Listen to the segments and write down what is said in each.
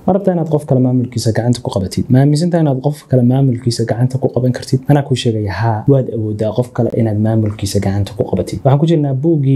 marabta inaad qof kale maamulkiisa gacanta ku qabatid ma aaminsantahay inaad qof kale maamulkiisa gacanta ku qaban kartid anaa ku sheegay haa waad awoodaa qof kale inaad maamulkiisa gacanta ku qabatid waxaan ku jirnaa buugii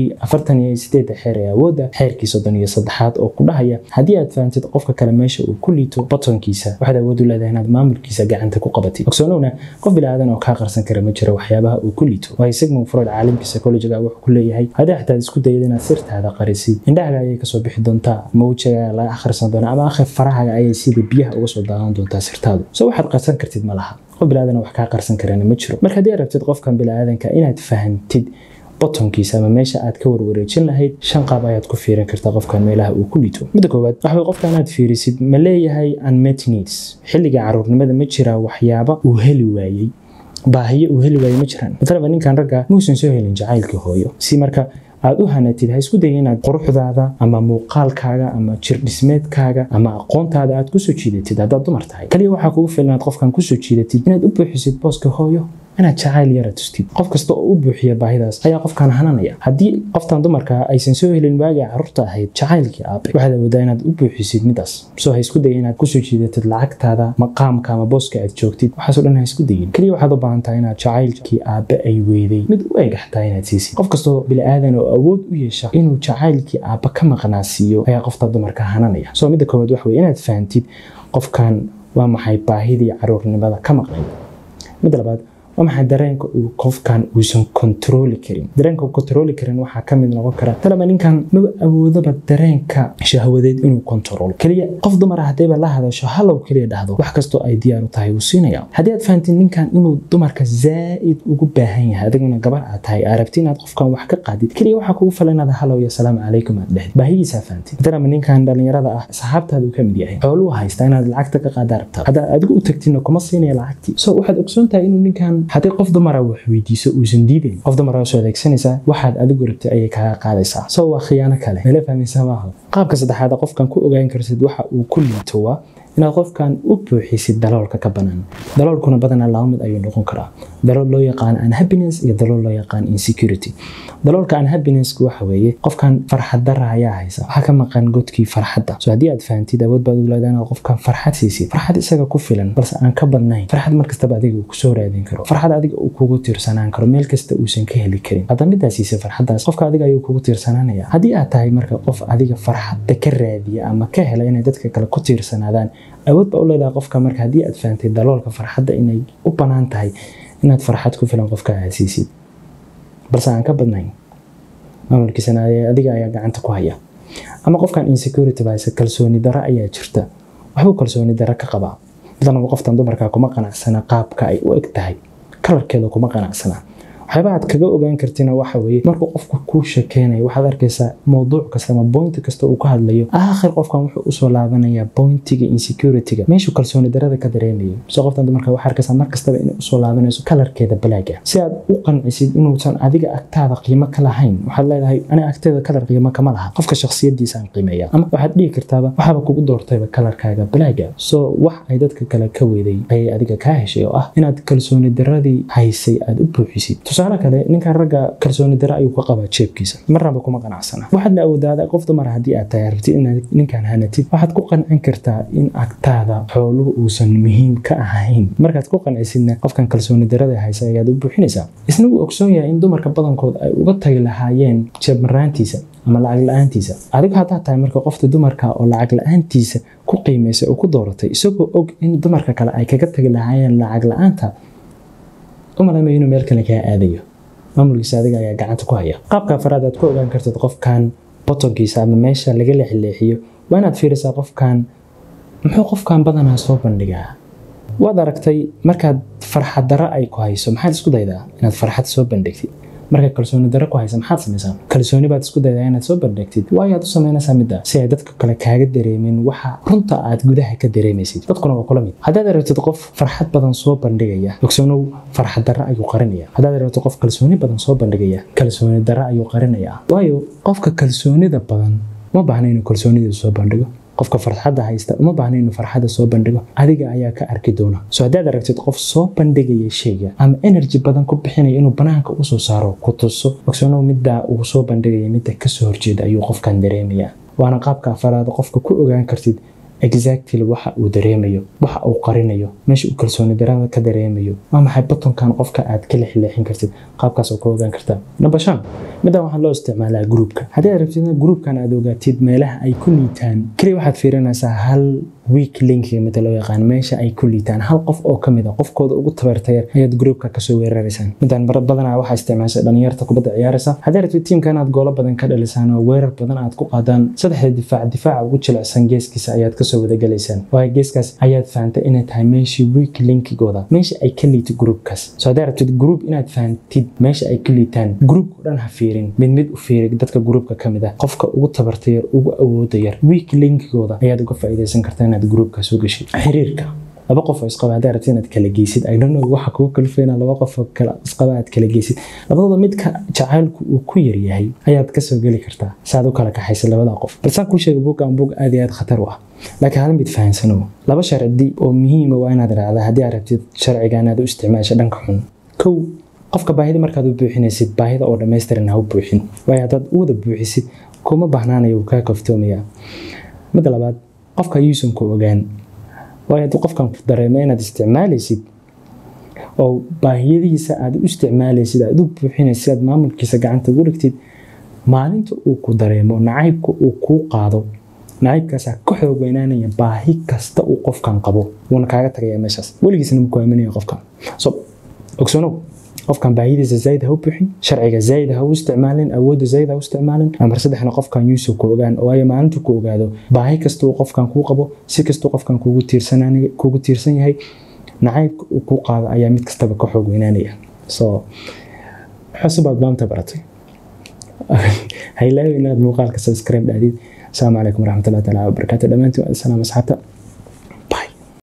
48 xeer ee awoodda xeerkii 33 oo ku dhahaya haddii aad fahamtid qofka kale meesha uu ku liito buttonkiisa waxaad awood u leedahay inaad maamulkiisa gacanta ku qabatid ogsoonowna qof bilaadan oo ka qarsan kara ma jiro waxyaabaha uu ku liito way Sigmund Freud caalimka psychologiga wuxuu ku leeyahay haddii xataa isku dayid inaad sirtaada qarisid indhaha ayay ka soo bixi doontaa mawjaga la akhrisan doona ama akhir faraha ayay sida biyaha uga soo daadan doontaa sirtaadu soo waxaad qarsan kartid ma laha qof bilaadan wax ka qarsan karana ma jiro marka haddii rabtid qofkan bilaadanka inaad fahantid buttonkiisa ama meesha aad ka warwareejin lahayd shan qaab ayaad ku fiirin kartaa qofkan meelaha uu ku liito midda koowaad waxa qofkan aad fiirisid ma leeyahay unmet needs xilliga caruurnimada ma jira waxyaabo uu heli waayay baahiyo uu heli waayay ma jiraan midna ninkan ragga muusan soo helin jacaylka hooyo si marka aad u hanatid ha isku day inaad quruxdaada ama muuqaalkaaga ama jir dhismeedkaaga ama aqoontaada aad ku soo jiidatid haddaad dumar tahay kaliya waxaa kugu filan inaad qofkan ku soo jiidatid inaad u buuxisid booska hooyo inaad jacayl yara tustid qof kasta oo u buuxiya baahidaas ayaa qofkan hananaya haddii qoftan dumarka aysan soo helin waagii carruurta ahayd jacaylkii aabe waxaad awoodaa inaad u buuxisid midaas soo ha isku day inaad ku soo jiidatid lacagtaada maqaamka ama booska aad joogtid waxaasoo dhan ha isku dayin kaliya waxaad u baahan tahay inaad jacaylkii aabe ay weyday mid u egaxtaa inaad siisid qof kastoo bilaadan oo awood u yeesha inuu jacaylkii aabe ka maqnaasiiyo ayaa qofta dumarka hananaya soo midda koowaad waxa weeye inaad fahantid qofkan waa maxay baahidii caruurnimada ka maqnayd midda labaad وما dareenka uu qofkan uusan control karin dareenka uu control karin waxa kamid noqon kara talaba ninkan ma awoodaba dareenka shahwadeed inuu control kaliya qof dumar ah hadii la hadasho halow kaliya dhahdo wax kasto ay diyaar u tahay uu siinaya hadii aad fahantin ninkan inuu dumarka zaaid ugu baahan yahay adiguna gabar aad tahay arabtiin aad qofkan wax ka qaadid kaliya waxa kugu falanaada halow ya salaam alaykum aad dhahdid baahiisa fahantin talaba ninkan dhalinyarada ah saxaabtaadu kamid yahay xooluhu haysta inaad lacagta ka qaadar rabtaa hada adigu u tagtino kuma siinaya lacagti soo waxaad ogsoontahay inuu ninkan hadii qof dumar wax weydiiso uusan diidin qof dumar soo adeegsanaysa waxaad adigu rabtay ay ka qaadaysaa soo waa khiyaano kale meel fahmaysa maaha qaabka saddexaad qofkan ku ogaan karsid waxa uu ku liito waa inaad qofkan u buuxisid daloolka ka banaan daloolkuna badanaa laba mid ayuu noqon karaa dalool loo yaqaan unhappiness iyo dalool loo yaqaan insecurity daloolka unhappiness waxa weeye qofkan farxad darra ayaa haysa waxa ka maqan godkii farxadda soo hadii aad fahantid awood baad u leedahay inaad qofkan farxad siisid farxad isaga ku filan balse aan ka badnayn farxad markasta adiga ku soo raadin karo farxad adiga uu kugu tiirsanaan karo meel kasta uusan ka heli karin hadda midaasiisa farxaddaas qofka adiga ayuu kugu tiirsanaanaya hadii aad tahay marka qof adiga farxadda ka raadiya ama ka hela inay dadka kale ku tiirsanaadaan awood ba u leedahay qofka marka hadii aad fahantay daloolka farxadda inay u banaan tahay inaad farxad ku filan qofka aad siisid balse aan ka badnayn maamulkiisana adiga ayaa gacanta ku haya ama qofkan insecurity baysa kalsooni darro ayaa jirta waxbuu kalsooni darro ka qabaa dadana qoftan dumarka kuma qanacsana qaabka ay u eg tahay kalarkeeda kuma qanacsana waxba aad kaga ogaan kartina waxa weeye markuu qofku ku sheekeenay waxaad arkaysaa mowduuc kasta ama point kasta uu ka hadlayo aakhir qofkan wuxuu u soo laabanayaa pointiga insecurity-ga meeshuu kalsooni darrada ka dareemayo soo qoftan dumarka waxa arkaysaa mar kastaba inay u soo laabanayso kalarkeeda balaaga si aad u qancisid inuusan adiga agtaada qiimo ka lahayn waxaad leedahay ana agteeda kalar qiimo kama laha qofka shakhsiyadiisa aan qiimeeya ama waxaad dhihi kartaaba waxaba kugu doortayba kalarkaaga balaaga soo wax ay dadka kale ka weeday ay adiga ka heshay oo ah inaad kalsooni darradii haysay aad u buuxisid tusaale kale ninka ragga kalsooni darro ayuu ka qabaa jeebkiisa marnaba kuma qanacsana waxaad awoodaa qof dumar hadii aad taayartid in ninkan hanatid waxaad ku qancin kartaa in agtaada xooluhu uusan muhiim ka ahayn markaad ku qancisidna qofkan kalsooni darrada haysa ayaad u buuxinaysaa isna uu ogsoon yahay in dumarka badankood ay uga tagi lahaayeen jeeb maraantiisa ama lacag la'aantiisa adigu hadaa tahay marka qofta dumarka oo lacag la'aantiisa ku qiimeysay oo ku dooratay isagoo og in dumarka kale ay kaga tagi lahaayeen lacag la'aanta umalama inuu meel kale ka aadayo maamulkiisa adiga ayaa gacanta ku haya qaabka afraad aad ku ogaan kartid qofkan buttonkiisa ama meesha laga leexleexiyo waa inaad fiirisaa qofkan muxuu qofkan badanaa soo bandhigaa waad aragtay markaad farxad darro ay ku hayso maxaad isku daydaa inaad farxad soo bandhigtid marka kalsooni darro ku haysa maxaad samaysaa kalsooni baad isku daydaa inaad soo bandhigtid waayaad u samaynaysaa midda si ay dadka kale kaaga dareemin waxa runta aad gudaha ka dareemaysid dadkuna waa kula mid haddaad aragtid qof farxad badan soo bandhigaya ogsoonow farxad darro ayuu qarinaya haddaad aragtid qof kalsooni badan soo bandhigaya kalsooni darro ayuu qarinaya waayo qofka kalsoonida badan ma baahna inuu kalsoonidiisa soo bandhigo qofka farxadda haysta uma baahna inuu farxadda soo bandhigo adiga ayaa ka arki doona soo haddaad aragtid qof soo bandhigaya shayga ama energy badan ku bixinaya inuu banaanka u soo saaro ku tuso ogsoonow midda uu soo bandhigaya midda ka soo horjeeda ayuu qofkan dareemayaa waana qaabka afraad qofka ku ogaan kartid exactly waxa uu dareemayo waxa uu qarinayo meesha uu kalsooni darada ka dareemayo waa maxay buttonkan qofka aad ka leexin kartid qaabkaas oo ka ogaan kartaa number 5 midda waxaa loo isticmaalaa groupka haddii aad rabtid groupkan aad ogaatid meelaha ay ku liitaan kaliya waxaad fiirinaysaa hal weak link mid loo yaqaan meesha ay ku liitaan hal qof oo kamid ah qofkooda ugu tabartayar ayaad groupka ka soo weeraraysaan midaan mar badan waxa isticmaashay dhalinyarta kubadda ciyaaraysa haddii rabtid teamkan aad goolo badan ka dhalisaan oo weerar badan aad ku qaadaan saddexda difaac ugu jilicsan geeskiisa ayaad ka soo wada galaysaan waayo geeskaas ayaad fahamtay inay tahay meeshii weak linkigooda meesha ay ka liito groupkaas soo haddii rabtid group inaad fahamtid meesha ay ka liitaan group dhan ha fiirin mid u fiiri dadka groupka kamid ah qofka ugu tabartayar ugu awoodda yar weak linkigooda ayaad uga faa'iideysan kartaa groupka soo gashay xiriirka laba qof oo isqaba haddii rabtid inaad kala geysid I don't know waxa kugu kalfeena laba qof oo kala isqaba aad kala geysid labadooda midka jacaylku uu ku yar yahay ayaad ka soo gali kartaa saad u kala kaxaysid labada qof balse ku sheeg book aad iyo aad khatar u ah laakiin hal mid fahansano laba sharci oo muhiim ah waa inaad raacdaa haddii aad rabtid sharciga inaad u isticmaasho dhanka xun kow qofka baahida markaad u buuxinaysid baahida oo dhameystiran ha u buuxin waayo haddaad u wada buuxisid kuma bahnaanayo kaa kaftoomaya midda labaad qofka yuusan ku ogaan waayo haddii qofkan ku dareemo inaad isticmaalaysid oo baahiyadiisa aad u isticmaalaysid aad u buuxinaysid aad maamulkiisa gacanta ugu dhigtid maalinta uu ku dareemo nacaybka uu kuu qaado nacaybkaas ka xoog weynaanaya baahi kasta uu qofkan qabo wuuna kaaga tagayaa meeshaas weligiisna ma ku aaminayo qofkan so ogsoonow qofkan baahidiisa zaid ha u buuxin sharciga zaid ha u isticmaalin awoodda zaid ha u isticmaalin amar saddexna qofkan yuusu ku ogaan oo ay maalintu ku ogaado baahi kasta uu qofkan kuu qabo si kasta qofkan kugu tiirsan yahay nacaybka uu ku qaado ayaa mid kastaba ka xoog weynaanaya so xasubaad maanta baratay haylayo inaad muuqaalka subscribe dhaadid السلام عليكم ورحمة الله تعالى وبركاته. دمانتي والسلام أصحابتا.